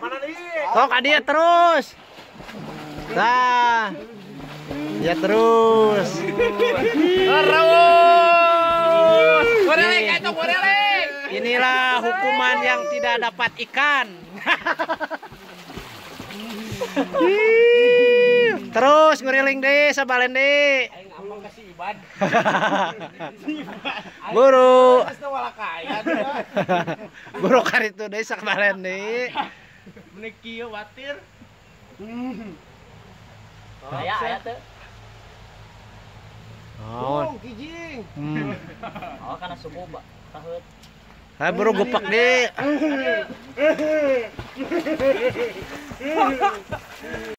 Sok dia terus. Nah. Ya terus. Terus. Inilah hukuman yang tidak dapat ikan. Terus ngeriling deh sabalen deh. Buru. Buru karitu deh sabalen deh. Menik kieu watir. Aya teh. Oh, kijing. Oh, kana suku taheut. Hai buru gupak deh.